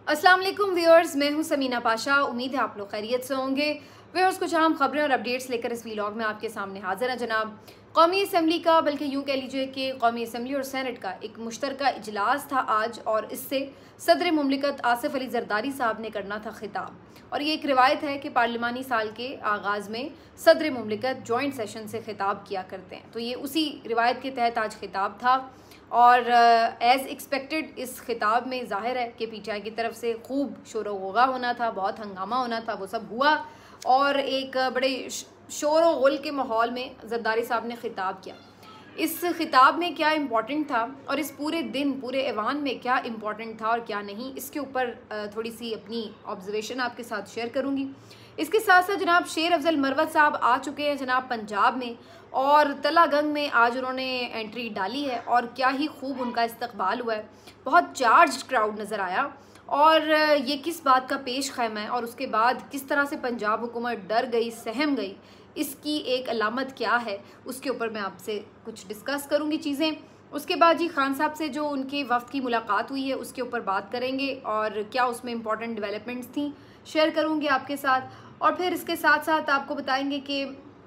अस्सलाम वालेकुम व्यूअर्स, मैं हूं समीना पाशा। उम्मीद है आप लोग खैरियत से होंगे। व्यूअर्स, कुछ अहम खबरें और अपडेट्स लेकर इस व्लॉग में आपके सामने हाजिर हैं जनाब। कौमी असम्बली का, बल्कि यूँ कह लीजिए कि कौमी असम्बली और सेनेट का एक मुश्तरका इजलास था आज, और इससे सदर मुमलिकत आसिफ अली जरदारी साहब ने करना था खिताब। और ये एक रिवायत है कि पार्लिमानी साल के आगाज़ में सदर मुमलिकत जॉइंट सेशन से खिताब किया करते हैं, तो ये उसी रिवायत के तहत आज खिताब था। और एज़ एक्सपेक्टेड इस खिताब में ज़ाहिर है कि पीटीआई की तरफ से खूब शोर गोगा होना था, बहुत हंगामा होना था, वो सब हुआ। और एक बड़े शोर व गुल के माहौल में जरदारी साहब ने खिताब किया। इस खिताब में क्या इम्पोर्टेंट था और इस पूरे दिन पूरे ऐवान में क्या इम्पोर्टेंट था और क्या नहीं, इसके ऊपर थोड़ी सी अपनी ऑब्जर्वेशन आपके साथ शेयर करूँगी। इसके साथ साथ जनाब शेर अफजल मरवत साहब आ चुके हैं जनाब पंजाब में, और तलागंग में आज उन्होंने एंट्री डाली है, और क्या ही खूब उनका इस्तकबाल हुआ है। बहुत चार्ज क्राउड नज़र आया, और ये किस बात का पेश खैमा है और उसके बाद किस तरह से पंजाब हुकूमत डर गई, सहम गई, इसकी एक अलामत क्या है, उसके ऊपर मैं आपसे कुछ डिस्कस करूँगी चीज़ें। उसके बाद जी खान साहब से जो उनके वफ़द की मुलाकात हुई है उसके ऊपर बात करेंगे, और क्या उसमें इंपॉर्टेंट डेवलपमेंट्स थी शेयर करूँगी आपके साथ। और फिर इसके साथ साथ आपको बताएंगे कि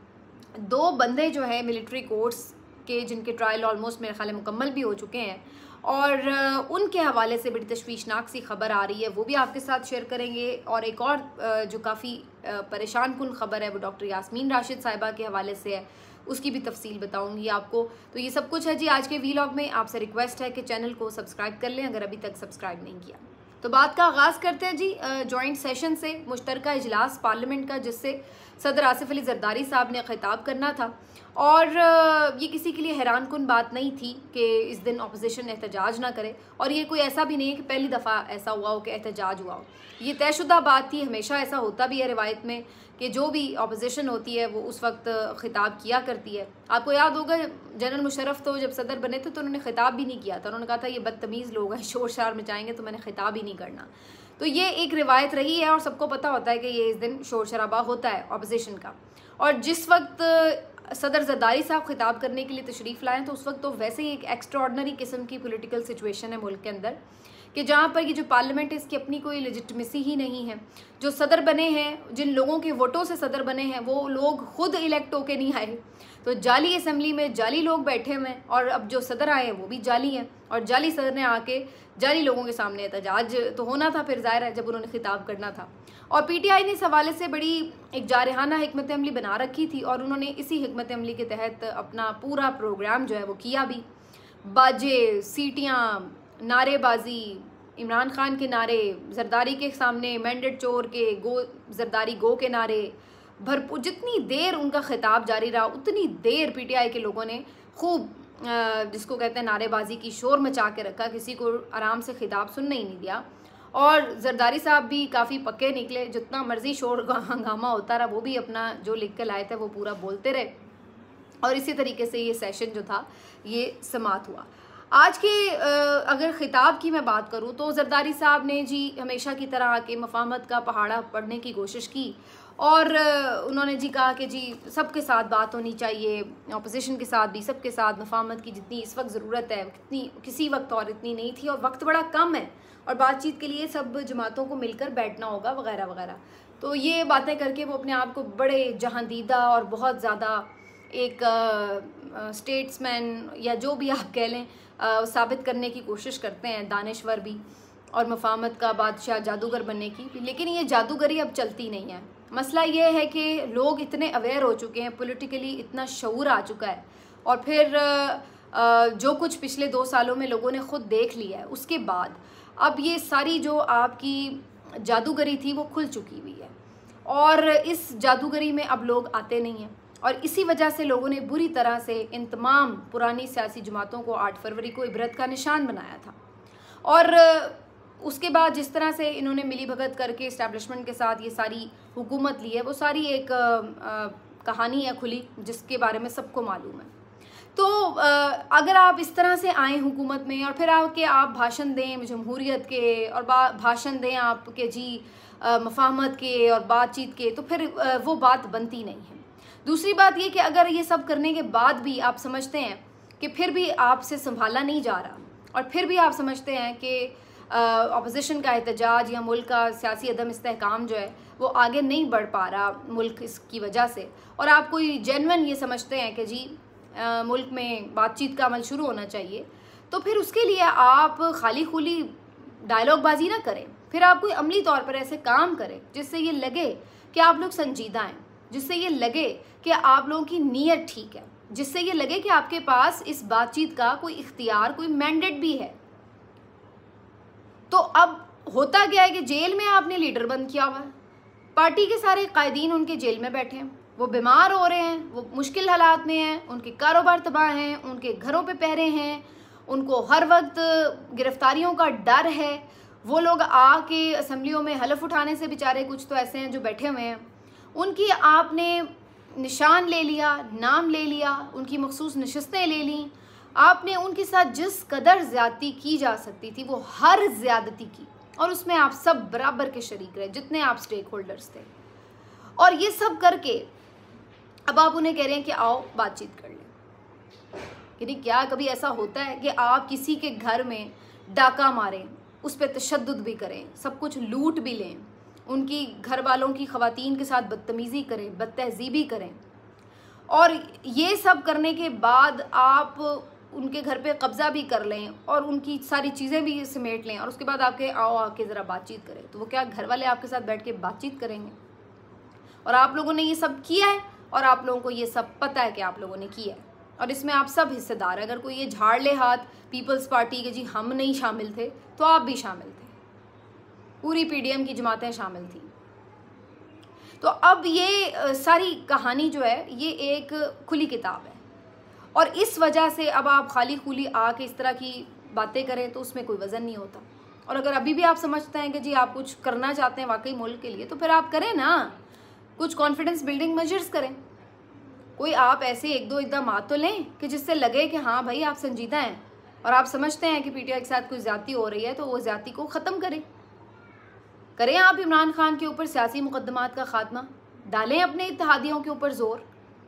2 बंदे जो है मिलिट्री कोर्ट्स के, जिनके ट्रायल ऑलमोस्ट मेरे ख्याल मुकम्मल भी हो चुके हैं, और उनके हवाले से बड़ी तशवीशनाक सी खबर आ रही है, वो भी आपके साथ शेयर करेंगे। और एक और जो काफ़ी परेशान कुन खबर है वो डॉक्टर यास्मीन राशिद साहिबा के हवाले से है, उसकी भी तफसील बताऊंगी आपको। तो ये सब कुछ है जी आज के व्लॉग में। आपसे रिक्वेस्ट है कि चैनल को सब्सक्राइब कर लें अगर अभी तक सब्सक्राइब नहीं किया। तो बात का आगाज़ करते हैं जी जॉइंट सेशन से, मुश्तरका इजलास पार्लियामेंट का, जिससे सदर आसिफ अली जरदारी साहब ने खिताब करना था। और ये किसी के लिए हैरान कुन बात नहीं थी कि इस दिन अपोजिशन एहतजाज ना करे, और ये कोई ऐसा भी नहीं है कि पहली दफ़ा ऐसा हुआ हो कि एहतजाज हुआ हो। ये तयशुदा बात थी, हमेशा ऐसा होता भी है रिवायत में कि जो भी अपोजिशन होती है वो उस वक्त खिताब किया करती है। आपको याद होगा जनरल मुशर्रफ तो जब सदर बने थे तो उन्होंने खिताब भी नहीं किया था, उन्होंने कहा था ये बदतमीज़ लोग हैं, शोर शार मचाएंगे तो मैंने खिताब ही नहीं करना। तो ये एक रिवायत रही है और सबको पता होता है कि ये इस दिन शोर शराबा होता है अपोजिशन का। और जिस वक्त सदर जरदारी साहब खिताब करने के लिए तशरीफ़ लाएँ तो उस वक्त तो वैसे ही एक एक्स्ट्राऑर्डनरी किस्म की पॉलिटिकल सिचुएशन है मुल्क के अंदर, कि जहाँ पर ये जो पार्लियामेंट है इसकी अपनी कोई लेजिटिमेसी ही नहीं है। जो सदर बने हैं, जिन लोगों के वोटों से सदर बने हैं, वो लोग खुद इलेक्ट होके नहीं आए, तो जाली असम्बली में जाली लोग बैठे हुए हैं, और अब जो सदर आए हैं वो भी जाली हैं, और जाली सदर ने आके जाली लोगों के सामने एहतजाज तो होना था फिर ज़ाहिर है जब उन्होंने खिताब करना था। और पीटीआई ने इस हवाले से बड़ी एक जारहाना हिकमत अमली बना रखी थी, और उन्होंने इसी हिकमत अमली के तहत अपना पूरा प्रोग्राम जो है वो किया भी। बाजे, सीटियाँ, नारेबाजी, इमरान खान के नारे, जरदारी के सामने मैंडेट चोर के, गो जरदारी गो के नारे, भरपूर जितनी देर उनका खिताब जारी रहा उतनी देर पीटीआई के लोगों ने खूब जिसको कहते हैं नारेबाजी की शोर मचा के रखा, किसी को आराम से खिताब सुनने ही नहीं दिया। और जरदारी साहब भी काफ़ी पक्के निकले, जितना मर्जी शोर हंगामा होता रहा वो भी अपना जो लिख कर लाए थे वो पूरा बोलते रहे, और इसी तरीके से ये सेशन जो था ये समाप्त हुआ। आज के अगर ख़िताब की मैं बात करूँ तो जरदारी साहब ने जी हमेशा की तरह आके मफाहमत का पहाड़ा पढ़ने की कोशिश की, और उन्होंने जी कहा कि जी सबके साथ बात होनी चाहिए, अपोजिशन के साथ भी, सबके साथ मफाहमत की जितनी इस वक्त ज़रूरत है कितनी किसी वक्त और इतनी नहीं थी, और वक्त बड़ा कम है और बातचीत के लिए सब जमातों को मिलकर बैठना होगा वगैरह वगैरह। तो ये बातें करके वो अपने आप को बड़े जहांदीदा और बहुत ज़्यादा एक स्टेट्समैन या जो भी आप कह लें साबित करने की कोशिश करते हैं, दानिश्वर भी, और मफाहमत का बादशाह जादूगर बनने की। लेकिन ये जादूगरी अब चलती नहीं है। मसला ये है कि लोग इतने अवेयर हो चुके हैं, पॉलिटिकली इतना शऊर आ चुका है, और फिर जो कुछ पिछले 2 सालों में लोगों ने खुद देख लिया है उसके बाद अब ये सारी जो आपकी जादूगरी थी वो खुल चुकी हुई है, और इस जादूगरी में अब लोग आते नहीं हैं। और इसी वजह से लोगों ने बुरी तरह से इन तमाम पुरानी सियासी जमातों को 8 फरवरी को इबरत का निशान बनाया था। और उसके बाद जिस तरह से इन्होंने मिली भगत करके इस्टेब्लिशमेंट के साथ ये सारी हुकूमत ली है, वो सारी एक कहानी है खुली जिसके बारे में सबको मालूम है। तो अगर आप इस तरह से आएँ हुकूमत में और फिर आके आप भाषण दें जमहूरियत के, और भाषण दें आपके जी मफाहमत के और बातचीत के, तो फिर वो बात बनती नहीं है। दूसरी बात ये कि अगर ये सब करने के बाद भी आप समझते हैं कि फिर भी आपसे संभाला नहीं जा रहा, और फिर भी आप समझते हैं कि अपोजिशन का एहतजाज या मुल्क का सियासी अदम इस्तेहकाम जो है वो आगे नहीं बढ़ पा रहा मुल्क इसकी वजह से, और आप कोई जेन्युइन ये समझते हैं कि जी मुल्क में बातचीत का अमल शुरू होना चाहिए, तो फिर उसके लिए आप खाली खुली डायलॉग बाजी ना करें, फिर आप कोई अमली तौर पर ऐसे काम करें जिससे ये लगे कि आप लोग संजीदा हैं, जिससे ये लगे कि आप लोगों की नीयत ठीक है, जिससे ये लगे कि आपके पास इस बातचीत का कोई इख्तियार, कोई मैंडेट भी है। तो अब होता क्या है कि जेल में आपने लीडर बंद किया हुआ है, पार्टी के सारे कायदीन उनके जेल में बैठे हैं, वो बीमार हो रहे हैं, वो मुश्किल हालात में हैं, उनके कारोबार तबाह हैं, उनके घरों पे पहरे हैं, उनको हर वक्त गिरफ्तारियों का डर है। वो लोग आके असम्बलियों में हलफ उठाने से बेचारे कुछ तो ऐसे हैं जो बैठे हुए हैं, उनकी आपने निशान ले लिया, नाम ले लिया, उनकी मखसूस नशस्तें ले लीं, आपने उनके साथ जिस कदर ज़्यादती की जा सकती थी वो हर ज़्यादती की, और उसमें आप सब बराबर के शरीक रहे जितने आप स्टेक होल्डर्स थे। और ये सब करके अब आप उन्हें कह रहे हैं कि आओ बातचीत कर लें। यानी क्या कभी ऐसा होता है कि आप किसी के घर में डाका मारें, उस पर तशद्दुद भी करें, सब कुछ लूट भी लें, उनकी घर वालों की ख़वातीन के साथ बदतमीज़ी करें, बदतहज़ीबी करें, और ये सब करने के बाद आप उनके घर पे कब्ज़ा भी कर लें और उनकी सारी चीज़ें भी समेट लें, और उसके बाद आपके आओ आके ज़रा बातचीत करें, तो वो क्या घर वाले आपके साथ बैठ के बातचीत करेंगे? और आप लोगों ने ये सब किया है, और आप लोगों को ये सब पता है कि आप लोगों ने किया है, और इसमें आप सब हिस्सेदार हैं। अगर कोई ये झाड़ ले हाथ पीपल्स पार्टी के जी हम नहीं शामिल थे, तो आप भी शामिल थे, पूरी पीडीएम की जमातें शामिल थी। तो अब ये सारी कहानी जो है ये एक खुली किताब है, और इस वजह से अब आप खाली खुली आके इस तरह की बातें करें तो उसमें कोई वज़न नहीं होता। और अगर अभी भी आप समझते हैं कि जी आप कुछ करना चाहते हैं वाकई मुल्क के लिए, तो फिर आप करें ना, कुछ कॉन्फिडेंस बिल्डिंग मेजर्स करें, कोई आप ऐसे एक दो इक़दाम तो लें कि जिससे लगे कि हाँ भाई आप संजीदा हैं और आप समझते हैं कि पीटीआई के साथ कोई ज़्यादती हो रही है, तो वो ज़्यादती को ख़त्म करें आप इमरान खान के ऊपर सियासी मुकदमात का खात्मा, डालें अपने इत्तेहादियों के ऊपर ज़ोर,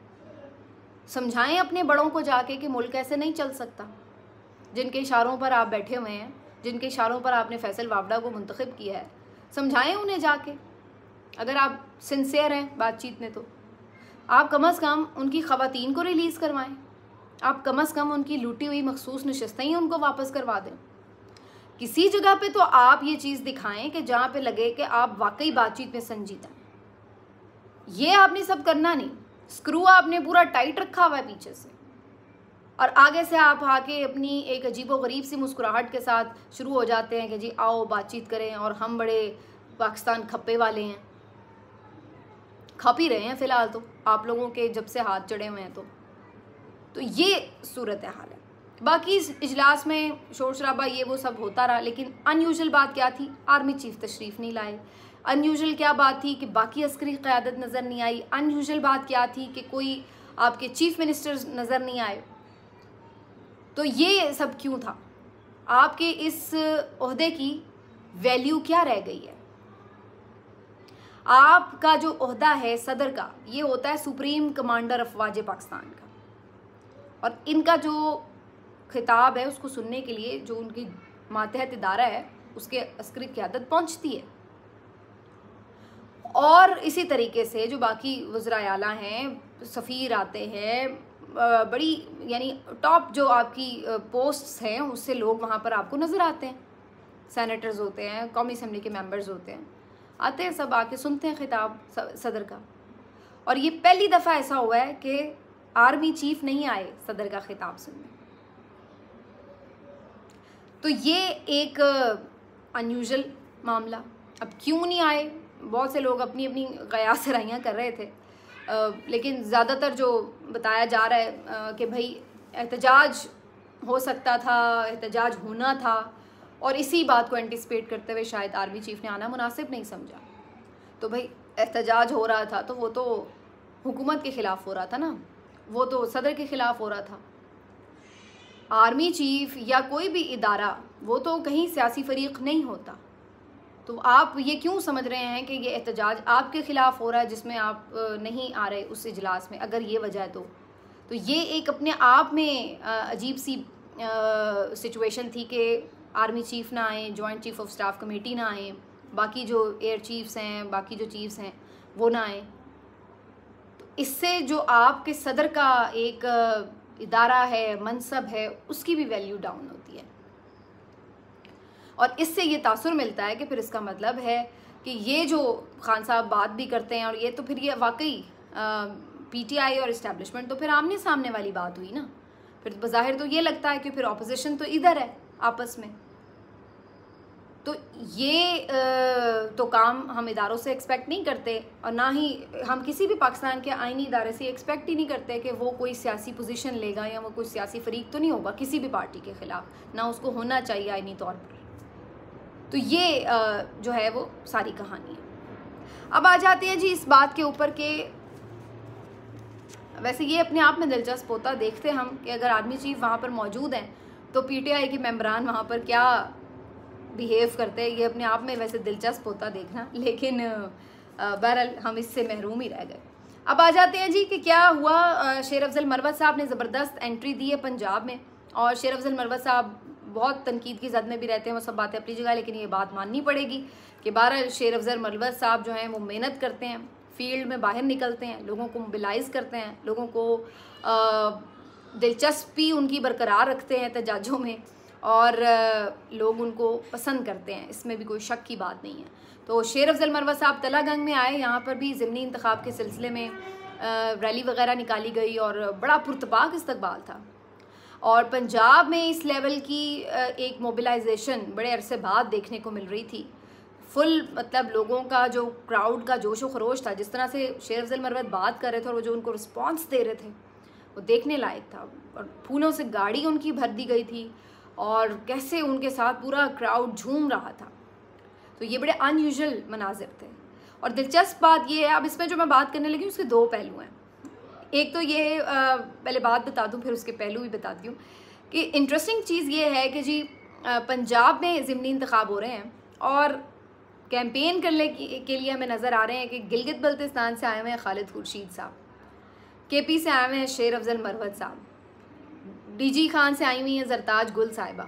समझाएं अपने बड़ों को जाके कि मुल्क ऐसे नहीं चल सकता, जिनके इशारों पर आप बैठे हुए हैं, जिनके इशारों पर आपने फैसल वावड़ा को मुंतखब किया है, समझाएं उन्हें जाके। अगर आप सिंसियर हैं बातचीत में, तो आप कम अज़ कम उनकी ख़वातीन को रिलीज़ करवाएं, आप कम अज़ कम उनकी लूटी हुई मखसूस नशस्तें ही उनको वापस करवा दें। किसी जगह पे तो आप ये चीज़ दिखाएं कि जहाँ पे लगे कि आप वाकई बातचीत में संजीदा हैं। ये आपने सब करना नहीं, स्क्रू आपने पूरा टाइट रखा हुआ है पीछे से, और आगे से आप आके अपनी एक अजीबो गरीब सी मुस्कुराहट के साथ शुरू हो जाते हैं कि जी आओ बातचीत करें, और हम बड़े पाकिस्तान खप्पे वाले हैं। खप ही रहे हैं फ़िलहाल तो आप लोगों के जब से हाथ चढ़े हुए हैं, तो ये सूरत हाल है। बाकी इस इजलास में शोर शराबा ये वो सब होता रहा, लेकिन अनयूजुअल बात क्या थी? आर्मी चीफ तशरीफ़ नहीं लाए। अनयूजुअल क्या बात थी कि बाकी अस्करी क़यादत नज़र नहीं आई। अनयूजुअल बात क्या थी कि कोई आपके चीफ मिनिस्टर्स नज़र नहीं आए। तो ये सब क्यों था? आपके इस ओहदे की वैल्यू क्या रह गई है? आपका जो ओहदा है सदर का, ये होता है सुप्रीम कमांडर अफवाज पाकिस्तान का, और इनका जो खिताब है उसको सुनने के लिए जो उनकी मातहत इदारा है उसके अस्करी क़यादत पहुंचती है। और इसी तरीके से जो बाकी वज़रा आला हैं, सफ़ीर आते हैं, बड़ी यानी टॉप जो आपकी पोस्ट्स हैं उससे लोग वहाँ पर आपको नज़र आते हैं, सेनेटर्स होते हैं, कौमी असम्बली के मेंबर्स होते हैं, आते हैं, सब आके सुनते हैं खिताब सदर का। और ये पहली दफ़ा ऐसा हुआ है कि आर्मी चीफ नहीं आए सदर का खिताब सुनने। तो ये एक अनयूजुअल मामला। अब क्यों नहीं आए, बहुत से लोग अपनी अपनी क़यास सराहियाँ कर रहे थे, लेकिन ज़्यादातर जो बताया जा रहा है कि भाई एहतजाज हो सकता था, एहतजाज होना था, और इसी बात को एंटिसिपेट करते हुए शायद आर्मी चीफ ने आना मुनासिब नहीं समझा। तो भाई एहतजाज हो रहा था तो वो तो हुकूमत के ख़िलाफ़ हो रहा था ना, वो तो सदर के ख़िलाफ़ हो रहा था। आर्मी चीफ या कोई भी इदारा वो तो कहीं सियासी फ़रीक़ नहीं होता। तो आप ये क्यों समझ रहे हैं कि ये एहतजाज आपके ख़िलाफ़ हो रहा है जिसमें आप नहीं आ रहे उस इजलास में? अगर ये वजह है तो ये एक अपने आप में अजीब सी सिचुएशन थी कि आर्मी चीफ ना आए, joint chief of staff committee ना आए, बाकी जो एयर चीफ्स हैं, बाकी जो चीफ्स हैं वो ना आए, तो इससे जो आपके सदर का एक इदारा है, मनसब है, उसकी भी वैल्यू डाउन होती है। और इससे ये तासुर मिलता है कि फिर इसका मतलब है कि ये जो खान साहब बात भी करते हैं और ये तो फिर ये वाकई पीटीआई और इस्टेब्लिशमेंट तो फिर आमने सामने वाली बात हुई ना। फिर बज़ाहिर तो ये लगता है कि फिर ऑपोजिशन तो इधर है आपस में। तो ये तो काम हम इदारों से एक्सपेक्ट नहीं करते, और ना ही हम किसी भी पाकिस्तान के आइनी इदारे से एक्सपेक्ट ही नहीं करते कि वो कोई सियासी पोजीशन लेगा या वो कोई सियासी फरीक तो नहीं होगा किसी भी पार्टी के ख़िलाफ़, ना उसको होना चाहिए आइनी तौर पर। तो ये जो है वो सारी कहानी है। अब आ जाती है जी इस बात के ऊपर कि वैसे ये अपने आप में दिलचस्प होता, देखते हम कि अगर आर्मी चीफ वहाँ पर मौजूद हैं तो पीटीआई के मेंबरान वहाँ पर क्या बिहेव करते हैं, ये अपने आप में वैसे दिलचस्प होता देखना, लेकिन बहरहाल हम इससे महरूम ही रह गए। अब आ जाते हैं जी कि क्या हुआ। शेर अफजल मरवत साहब ने ज़बरदस्त एंट्री दी है पंजाब में, और शेर अफजल मरवत साहब बहुत तनकीद की जद में भी रहते हैं, वो सब बातें अपनी जगह, लेकिन ये बात माननी पड़ेगी कि बहरहाल शेर अफजल मरवत साहब जो हैं वो मेहनत करते हैं, फील्ड में बाहर निकलते हैं, लोगों को मोबिलाइज़ करते हैं, लोगों को दिलचस्पी उनकी बरकरार रखते हैं तजाजों में, और लोग उनको पसंद करते हैं, इसमें भी कोई शक की बात नहीं है। तो शेर अफजल मरवत साहब तलागंग में आए, यहाँ पर भी ज़िमनी इंतखाब के सिलसिले में रैली वगैरह निकाली गई और बड़ा पुरतपाक इस्तकबाल था। और पंजाब में इस लेवल की एक मोबिलाइजेशन बड़े अरसे बाद देखने को मिल रही थी। फुल मतलब लोगों का जो क्राउड का जोश व खरोश था, जिस तरह से शेर अफजल मरवत बात कर रहे थे और वो जो उनको रिस्पॉन्स दे रहे थे वो देखने लायक था। और फूलों से गाड़ी उनकी भर दी गई थी और कैसे उनके साथ पूरा क्राउड झूम रहा था। तो ये बड़े अनयूजुअल मनाजिर थे। और दिलचस्प बात ये है, अब इसमें जो मैं बात करने लगी उसके दो पहलू हैं। एक तो ये पहले बात बता दूं फिर उसके पहलू भी बताती हूँ कि इंटरेस्टिंग चीज़ ये है कि जी पंजाब में ज़िमनी इंतखाब हो रहे हैं और कैंपेन करने के लिए हमें नज़र आ रहे हैं कि गिलगित बल्तिस्तान से आए हुए हैं खालिद खुर्शीद साहब, केपी से आए हुए हैं शेर अफजल मरवत साहब, डीजी खान से आई हुई हैं जरताज गुल साहिबा।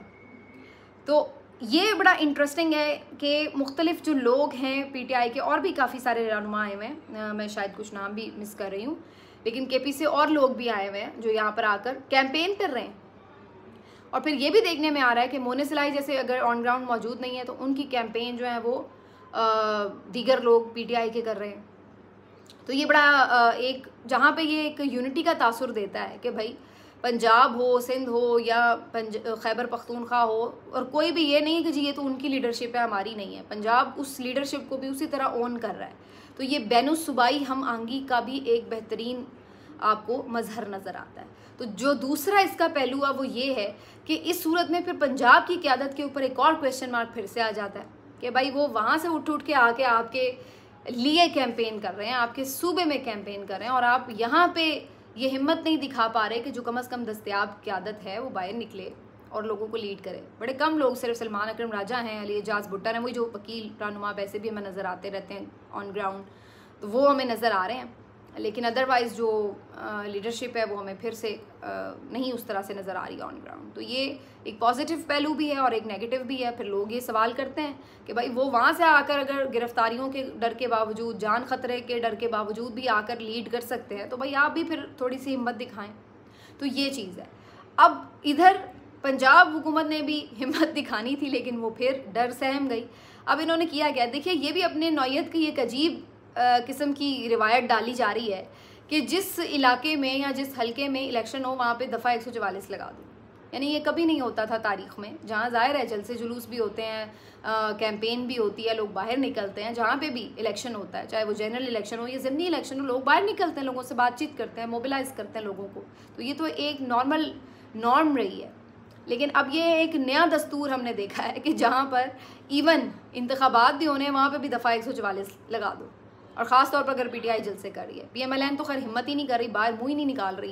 तो ये बड़ा इंटरेस्टिंग है कि मुख्तलिफ जो लोग हैं पीटीआई के, और भी काफ़ी सारे रहनुमा आए हुए हैं, मैं शायद कुछ नाम भी मिस कर रही हूँ, लेकिन केपी से और लोग भी आए हुए हैं जो यहाँ पर आकर कैंपेन कर रहे हैं। और फिर ये भी देखने में आ रहा है कि मोने सिलाई जैसे अगर ऑन ग्राउंड मौजूद नहीं है तो उनकी कैंपेन जो है वो दीगर लोग पीटीआई के कर रहे हैं। तो ये बड़ा एक जहाँ पे ये एक यूनिटी का तासुर देता है कि भाई पंजाब हो, सिंध हो या खैबर पख्तूनख्वा हो, और कोई भी ये नहीं है कि जी ये तो उनकी लीडरशिप है हमारी नहीं है, पंजाब उस लीडरशिप को भी उसी तरह ओन कर रहा है। तो ये बैनुसूबाई हम आहंगी का भी एक बेहतरीन आपको मजहर नज़र आता है। तो जो दूसरा इसका पहलू है वो ये है कि इस सूरत में फिर पंजाब की क़यादत के ऊपर एक और क्वेश्चन मार्क फिर से आ जाता है कि भाई वो वहाँ से उठ के आके आपके लिए कैंपेन कर रहे हैं, आपके सूबे में कैंपेन कर रहे हैं, और आप यहाँ पे ये हिम्मत नहीं दिखा पा रहे कि जो कम अज़ कम दस्तयाब क़यादत है वो बाहर निकले और लोगों को लीड करे। बड़े कम लोग, सिर्फ सलमान अकरम राजा हैं, अली एजाज भुट्टो हैं, वही जो वकील रहनुमा वैसे भी हमें नज़र आते रहते हैं ऑन ग्राउंड, तो वो हमें नज़र आ रहे हैं, लेकिन अदरवाइज़ जो लीडरशिप है वो हमें फिर से नहीं उस तरह से नज़र आ रही ऑन ग्राउंड। तो ये एक पॉजिटिव पहलू भी है और एक नेगेटिव भी है। फिर लोग ये सवाल करते हैं कि भाई वो वहाँ से आकर अगर गिरफ्तारियों के डर के बावजूद, जान ख़तरे के डर के बावजूद भी आकर लीड कर सकते हैं, तो भाई आप भी फिर थोड़ी सी हिम्मत दिखाएं। तो ये चीज़ है। अब इधर पंजाब हुकूमत ने भी हिम्मत दिखानी थी, लेकिन वो फिर डर सहम गई। अब इन्होंने किया क्या, देखिए ये भी अपने नौयत की एक अजीब किस्म की रिवायत डाली जा रही है कि जिस इलाके में या जिस हलके में इलेक्शन हो वहाँ पे दफ़ा 144 लगा दो। यानी ये कभी नहीं होता था तारीख़ में, जहाँ ज़ाहिर है जलसे जुलूस भी होते हैं, कैंपेन भी होती है, लोग बाहर निकलते हैं, जहाँ पे भी इलेक्शन होता है, चाहे वो जनरल इलेक्शन हो या ज़िमनी इलेक्शन हो, लोग बाहर निकलते हैं, लोगों से बातचीत करते हैं, मोबिलाइज़ करते हैं लोगों को। तो ये तो एक नॉर्म रही है। लेकिन अब ये एक नया दस्तूर हमने देखा है कि जहाँ पर इवन इंतखाबात भी होने हैं वहाँ पर भी दफ़ा 144 लगा दो, और ख़ास तौर पर अगर पीटीआई जल्द से कर रही है। पीएमएलएन तो खैर हिम्मत ही नहीं कर रही, बाहर मुँह ही नहीं निकाल रही,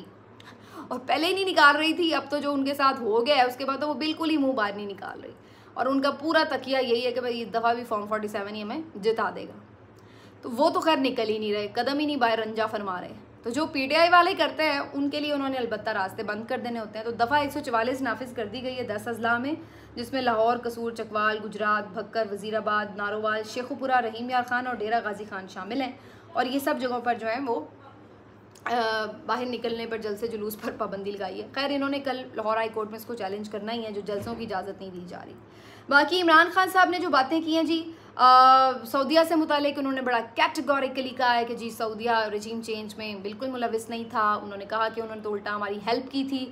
और पहले ही नहीं निकाल रही थी, अब तो जो उनके साथ हो गया है उसके बाद तो वो बिल्कुल ही मुंह बाहर नहीं निकाल रही, और उनका पूरा तकिया यही है कि भाई इस दफ़ा भी फॉर्म 47 ही हमें जिता देगा। तो वो तो खैर निकल ही नहीं रहे, कदम ही नहीं बाहर रंजा फरमा रहे। तो जो PTI वाले करते हैं उनके लिए उन्होंने अलबत्ता रास्ते बंद कर देने होते हैं। तो दफ़ा 144 नाफिज कर दी गई है 10 अजला में, जिसमें लाहौर, कसूर, चकवाल, गुजरात, भक्कर, वज़ीराबाद, नारोवाल, शेखुपुरा, रहीम यार खान और डेरा गाजी खान शामिल हैं। और ये सब जगहों पर जो है वो बाहर निकलने पर जलसे जुलूस पर पाबंदी लगाई है। खैर इन्होंने कल लाहौर हाई कोर्ट में इसको चैलेंज करना ही है, जो जलसों की इजाज़त नहीं दी जा रही। बाकी इमरान खान साहब ने जो बातें की हैं जी सऊदिया से मुतालिक, उन्होंने बड़ा कैटेगोरिकली कहा है कि जी सऊदिया रजीम चेंज में बिल्कुल मुलविस नहीं था। उन्होंने कहा कि उन्होंने तो उल्टा हमारी हेल्प की थी।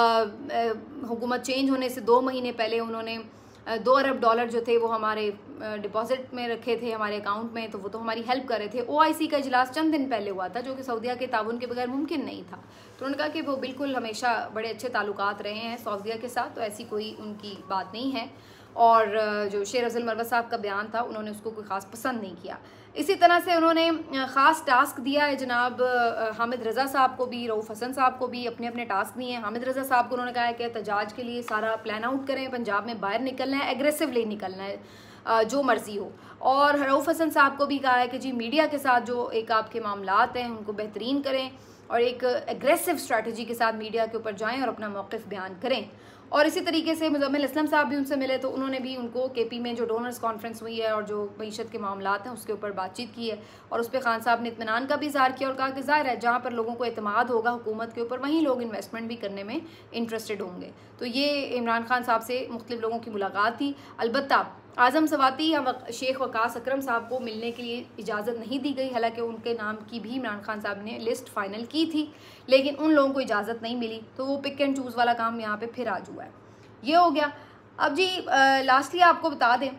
हुकूमत चेंज होने से 2 महीने पहले उन्होंने $2 अरब जो थे वो हमारे डिपॉजिट में रखे थे हमारे अकाउंट में, तो वो तो हमारी हेल्प कर रहे थे। OIC का इजलास चंद दिन पहले हुआ था, जो कि सऊदिया के ताउन के बगैर मुमकिन नहीं था। तो उन्होंने कहा कि वो बिल्कुल हमेशा बड़े अच्छे ताल्लुकात रहे हैं सऊदिया के साथ, तो ऐसी कोई उनकी बात नहीं है। और जो शेर अफजल मरवत साहब का बयान था उन्होंने उसको कोई ख़ास पसंद नहीं किया। इसी तरह से उन्होंने ख़ास टास्क दिया है जनाब हामिद रज़ा साहब को भी, रऊफ़ हसन साहब को भी अपने अपने टास्क दिए हैं। हामिद रज़ा साहब को उन्होंने कहा है कि एहतजाज के लिए सारा प्लान आउट करें, पंजाब में बाहर निकलना है, एग्रेसिवली निकलना है, जो मर्ज़ी हो। और रऊफ़ हसन साहब को भी कहा है कि जी मीडिया के साथ जो एक आपके मामलात हैं उनको बेहतरीन करें और एक एग्रेसिव स्ट्रैटेजी के साथ मीडिया के ऊपर जाएँ और अपना मौक़िफ़ बयान करें। और इसी तरीके से मुज़म्मिल असलम साहब भी उनसे मिले, तो उन्होंने भी उनको KP में जो डोनर्स कॉन्फ्रेंस हुई है और जो मईशत के मामलात हैं उसके ऊपर बातचीत की है। और उस पर खान साहब ने इत्मीनान का भी इज़हार किया और कहा कि ज़ाहिर है जहाँ पर लोगों को एतमाद होगा हुकूमत के ऊपर, वहीं लोग इन्वेस्टमेंट भी करने में इंटरेस्टेड होंगे। तो ये इमरान खान साहब से मुख्तलिफ लोगों की मुलाकात थी। अलबत्ता आज़म सवाती या शेख वकास अकरम साहब को मिलने के लिए इजाज़त नहीं दी गई, हालांकि उनके नाम की भी इमरान खान साहब ने लिस्ट फाइनल की थी, लेकिन उन लोगों को इजाज़त नहीं मिली। तो वो पिक एंड चूज़ वाला काम यहाँ पर फिर आज हुआ है। ये हो गया। अब जी लास्टली आपको बता दें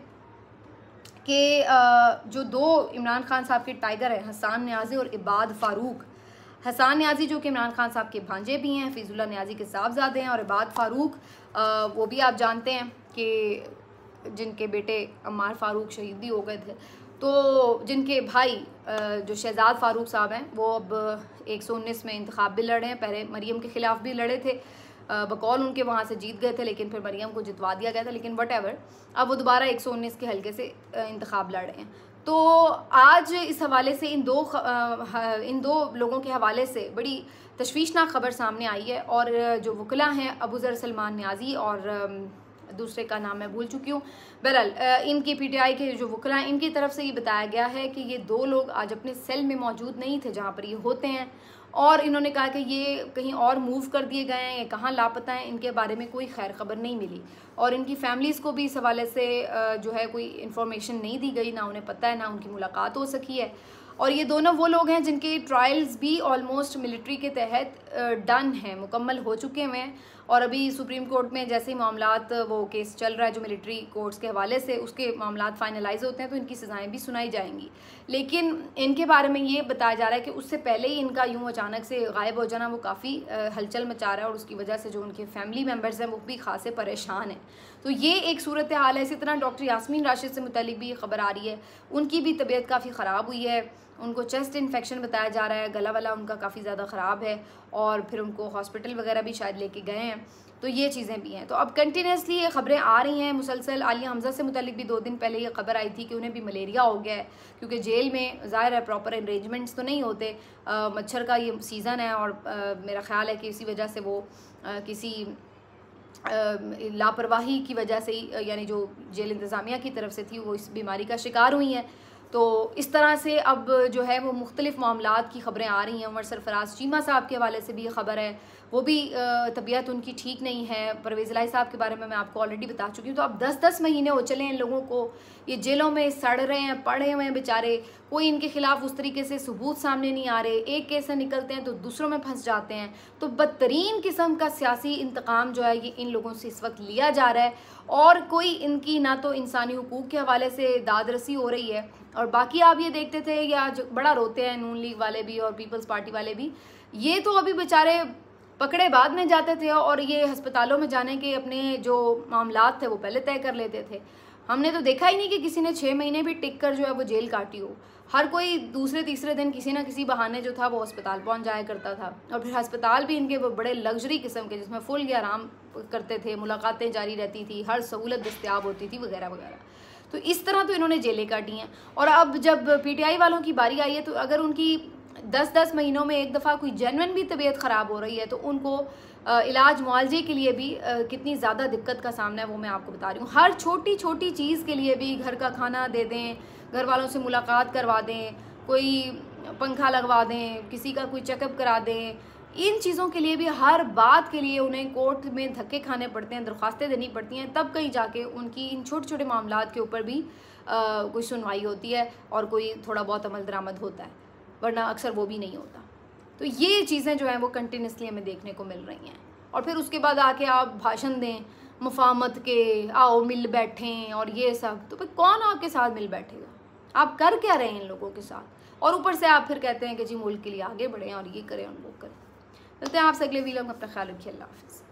कि जो 2 इमरान खान साहब के टाइगर हैं, हसान न्याजी और इबाद फ़ारूक। हसान न्याजी जो कि इमरान खान साहब के भांजे भी हैं, हफीज़ुल्लाह न्याजी के साहबजादे हैं, और इबाद फ़ारूक वो भी आप जानते हैं कि जिनके बेटे अम्मार फ़ारूक शहीद भी हो गए थे। तो जिनके भाई जो शहजाद फ़ारूक साहब हैं वो अब 119 में इंतखाब भी लड़े हैं। पहले मरीम के ख़िलाफ़ भी लड़े थे, बकौल उनके वहाँ से जीत गए थे, लेकिन फिर मरीम को जितवा दिया गया था। लेकिन वटएवर अब वो दोबारा 119 के हल्के से इंतखाब लड़ रहे हैं। तो आज इस हवाले से इन दो लोगों के हवाले से बड़ी तशवीशनाक ख़बर सामने आई है। और जो वकला हैं अबू ज़र सलमान न्याजी और दूसरे का नाम मैं भूल चुकी हूँ, बहरहाल इनकी PTI के जो वकला हैं इनकी तरफ से ये बताया गया है कि ये 2 लोग आज अपने सेल में मौजूद नहीं थे जहाँ पर ये होते हैं, और इन्होंने कहा कि ये कहीं और मूव कर दिए गए हैं या कहाँ लापता हैं, इनके बारे में कोई खैर खबर नहीं मिली। और इनकी फैमिलीज़ को भी इस हवाले से जो है कोई इन्फॉर्मेशन नहीं दी गई, ना उन्हें पता है, ना उनकी मुलाकात हो सकी है। और ये दोनों वो लोग हैं जिनके ट्रायल्स भी ऑलमोस्ट मिलिट्री के तहत डन हैं, मुकम्मल हो चुके हैं। और अभी सुप्रीम कोर्ट में जैसे ही मामलात वो केस चल रहा है जो मिलिट्री कोर्ट्स के हवाले से, उसके मामलात फाइनलाइज होते हैं तो इनकी सज़ाएं भी सुनाई जाएंगी। लेकिन इनके बारे में ये बताया जा रहा है कि उससे पहले ही इनका यूँ अचानक से गायब हो जाना वो काफ़ी हलचल मचा रहा है, और उसकी वजह से जो उनके फैमिली मेम्बर्स हैं वो भी खासे परेशान हैं। तो ये एक सूरत हाल है। इसी तरह डॉक्टर यास्मीन राशिद से मुतालिक भी खबर आ रही है, उनकी भी तबीयत काफ़ी ख़राब हुई है, उनको चेस्ट इन्फेक्शन बताया जा रहा है, गला वाला उनका काफ़ी ज़्यादा ख़राब है, और फिर उनको हॉस्पिटल वगैरह भी शायद लेके गए हैं। तो ये चीज़ें भी हैं। तो अब कंटिन्यूसली ये ख़बरें आ रही हैं मुसलसल। आलिया हमज़ा से मुतालिक भी 2 दिन पहले ये खबर आई थी कि उन्हें भी मलेरिया हो गया है, क्योंकि जेल में ज़ाहिर है प्रॉपर अरेंजमेंट्स तो नहीं होते, मच्छर का ये सीज़न है, और मेरा ख़्याल है कि इसी वजह से वो किसी लापरवाही की वजह से ही, यानी जो जेल इंतज़ामिया की तरफ से थी, वो इस बीमारी का शिकार हुई हैं। तो इस तरह से अब जो है वो मुख्तलिफ मामलात की ख़बरें आ रही हैं। उमर सरफराज चीमा साहब के हवाले से भी ये खबर है, वो भी तबीयत उनकी ठीक नहीं है। परवेज़ इलाही साहब के बारे में मैं आपको ऑलरेडी बता चुकी हूँ। तो अब 10-10 महीने हो चले हैं लोगों को, ये जेलों में सड़ रहे हैं, पड़े हुए हैं बेचारे, कोई इनके ख़िलाफ़ उस तरीके से सबूत सामने नहीं आ रहे, एक केस से निकलते हैं तो दूसरों में फंस जाते हैं। तो बदतरीन किस्म का सियासी इंतकाम जो है ये इन लोगों से इस वक्त लिया जा रहा है, और कोई इनकी ना तो इंसानी हुकूक के हवाले से दादरसी हो रही है। और बाकी आप ये देखते थे या जो बड़ा रोते हैं नून लीग वाले भी और पीपल्स पार्टी वाले भी, ये तो अभी बेचारे पकड़े बाद में जाते थे, और ये अस्पतालों में जाने के अपने जो मामलात थे वो पहले तय कर लेते थे। हमने तो देखा ही नहीं कि किसी ने 6 महीने भी टिक कर जो है वो जेल काटी हो। हर कोई दूसरे तीसरे दिन किसी ना किसी बहाने जो था वो अस्पताल पहुंच जाया करता था, और फिर अस्पताल भी इनके वो बड़े लग्जरी किस्म के, जिसमें फुल या आराम करते थे, मुलाकातें जारी रहती थी, हर सहूलत दस्तियाब होती थी वगैरह वगैरह। तो इस तरह तो इन्होंने जेलें काटी हैं। और अब जब PTI वालों की बारी आई है, तो अगर उनकी 10-10 महीनों में एक दफ़ा कोई जेन्युइन भी तबीयत ख़राब हो रही है तो उनको इलाज मुआवजे के लिए भी कितनी ज़्यादा दिक्कत का सामना है वो मैं आपको बता रही हूँ। हर छोटी छोटी चीज़ के लिए भी घर का खाना दे दें, घर वालों से मुलाकात करवा दें, कोई पंखा लगवा दें, किसी का कोई चेकअप करा दें, इन चीज़ों के लिए भी हर बात के लिए उन्हें कोर्ट में धक्के खाने पड़ते हैं, दरख्वास्तें देनी पड़ती हैं, तब कहीं जाके उनकी इन छोटे छोटे मामलात के ऊपर भी कोई सुनवाई होती है और कोई थोड़ा बहुत अमल दरामद होता है, वरना अक्सर वो भी नहीं होता। तो ये चीज़ें जो हैं वो कंटिन्यूसली हमें देखने को मिल रही हैं। और फिर उसके बाद आके आप भाषण दें मुफाहमत के, आओ मिल बैठें और ये सब, तो फिर कौन आपके साथ मिल बैठेगा? आप कर क्या रहे हैं इन लोगों के साथ? और ऊपर से आप फिर कहते हैं कि जी मुल्क के लिए आगे बढ़ें और ये करें और वो करें। मिलते हैं आपसे अगले वीडियो में, अपना ख्याल रखिए। अल्लाह हाफ़िज़।